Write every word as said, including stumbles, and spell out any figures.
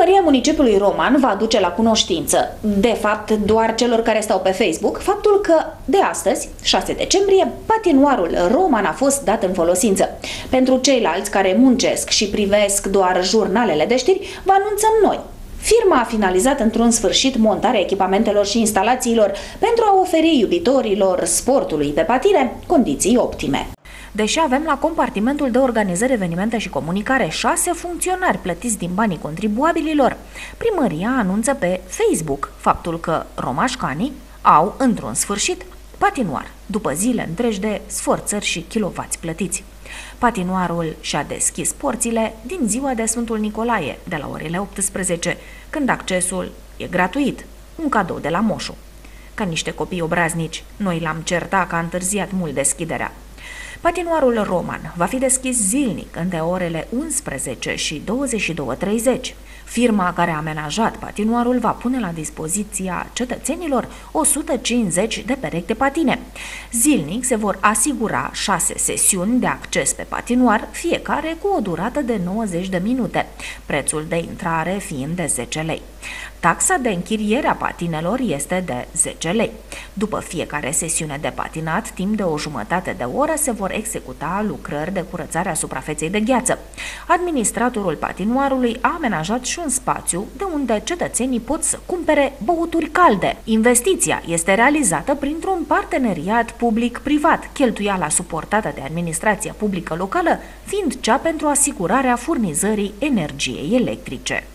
Primăria municipiului Roman va aduce la cunoștință, de fapt doar celor care stau pe Facebook, faptul că de astăzi, șase decembrie, patinoarul Roman a fost dat în folosință. Pentru ceilalți care muncesc și privesc doar jurnalele de știri, vă anunțăm noi. Firma a finalizat într-un sfârșit montarea echipamentelor și instalațiilor pentru a oferi iubitorilor sportului pe patine condiții optime. Deși avem la compartimentul de organizări, evenimente și comunicare șase funcționari plătiți din banii contribuabililor, primăria anunță pe Facebook faptul că romașcanii au, într-un sfârșit, patinoar, după zile întregi de sforțări și kilovați plătiți. Patinoarul și-a deschis porțile din ziua de Sfântul Nicolae, de la orele optsprezece, când accesul e gratuit, un cadou de la moșu. Ca niște copii obraznici, noi l-am certat că a întârziat mult deschiderea. Patinoarul Roman va fi deschis zilnic între orele unsprezece și douăzeci și două treizeci. Firma care a amenajat patinoarul va pune la dispoziția cetățenilor o sută cincizeci de perechi de patine. Zilnic se vor asigura șase sesiuni de acces pe patinoar, fiecare cu o durată de nouăzeci de minute, prețul de intrare fiind de zece lei. Taxa de închiriere a patinelor este de zece lei. După fiecare sesiune de patinat, timp de o jumătate de oră se vor executa lucrări de curățare a suprafeței de gheață. Administratorul patinoarului a amenajat și un spațiu de unde cetățenii pot să cumpere băuturi calde. Investiția este realizată printr-un parteneriat public-privat, cheltuiala suportată de administrația publică locală fiind cea pentru asigurarea furnizării energiei electrice.